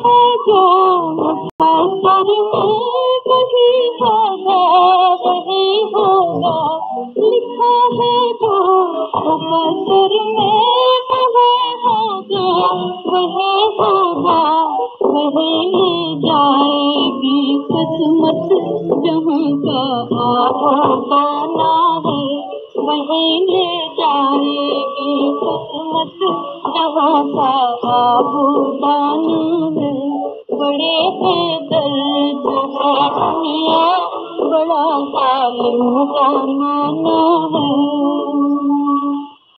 है जो मुक़द्दर में वही होगा, वही होगा। लिखा है जो मुक़द्दर में वही होगा, वही होगा। वही ले जाएगी किस्मत जहाँ का आहोगाना है, वही ले जाएगी किस्मत जहाँ का आहोगाना है। बड़े बेदर्द है दुनिया, बड़ा जालिम ज़माना है।